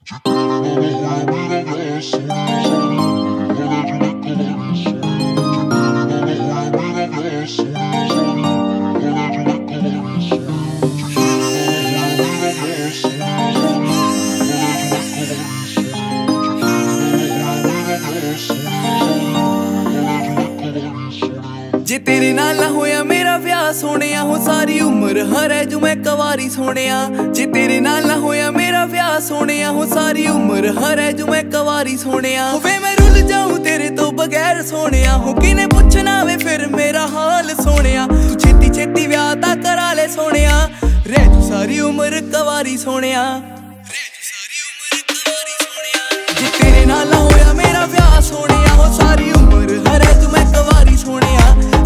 जे तेरे नाल ना होया मेरा ब्याह सोनिया हो सारी उम्र हरे जू मैं कवारी सोनिया। जे तेरे नाल ना होया मेरा ब्याह सोनिया हो सारी उम्र हरे जू मैं कवारी सोनिया। वे मैं रुल जाऊं तेरे तो बगैर सोनिया हो किने पुछना वे फिर मेरा हाल सोनिया। तू छेती छेती ब्याह ता करा ले सोनिया रह जू सारी उम्र कवारी सोनिया। जे तेरे नाल ना होया मेरा ब्याह सोनिया हो सारी उम्र हरे जू मैं कवारी सोनिया।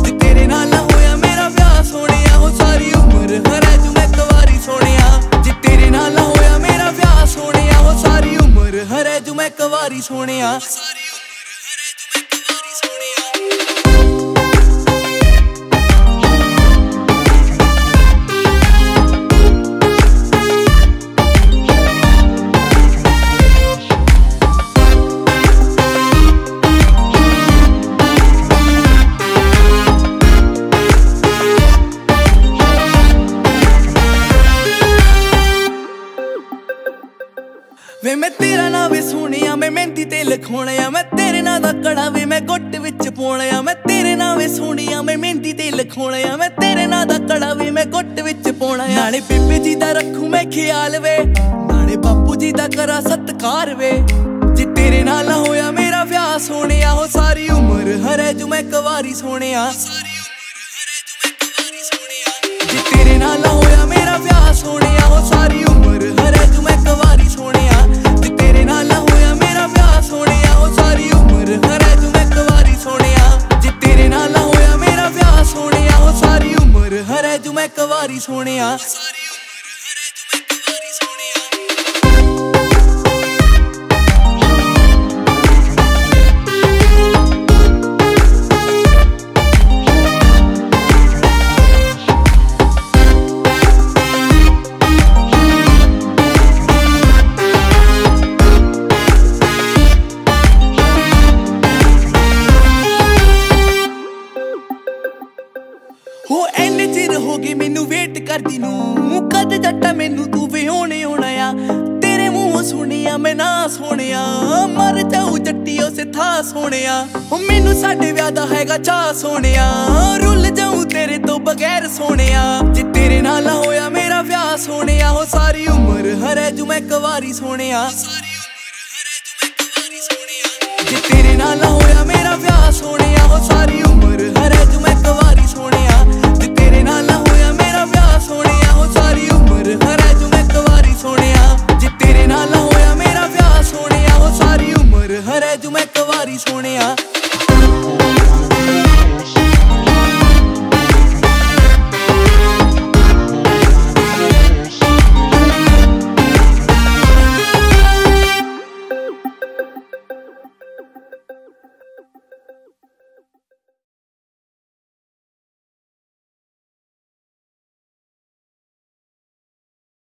मैं कवारी सोनिया वे मैं तेरा ना वे सोनिया मैं मेहंदी ते लिखोने मैं तेरे ना दा कड़ा वे मैं गुट विच पाउणे मैं तेरे ना वे सोनिया मैं मेहंदी ते लिखोने मैं तेरे ना दा कड़ा वे मैं गुट विच पाउणा। नाले बेबे जी दा रखूं मैं ख्याल वे नाले बापू जी दा करा सत्कार वे। जे तेरे नाल ना होया मेरा ब्याह सोनिया हो सारी उम्र हरे जू मैं कवारी सोनिया। जे तेरे नाल ना होया मेरा ब्याह सोनिया हो सारी उम्र हरे जू मैं कवारी सोनिया। हरे जू मैं कवारी सोनिया। हो एने चिर हो गए मैनू वेट करदी नू कद जट्टा मैनू तू विहोने होना आ। तेरे मुंह सुनिया मैं ना सोनिया मर जाऊ जट्टियों से था सोनिया। हो मैनू साडे ब्याह दा हैगा चाह सोनिया रुल जाऊं तेरे तो बगैर सोनिया। जे तेरे नाल ना होया मेरा ब्याह सोनिया हो सारी उम्र हरे जू मैं कवारी सोनिया। जे तेरे नाल ना होया मेरा ब्याह सोनिया हो सारी उम्र हरे जू मैं कवारी सोनिया। हरे जू मैं कवारी सोनिया।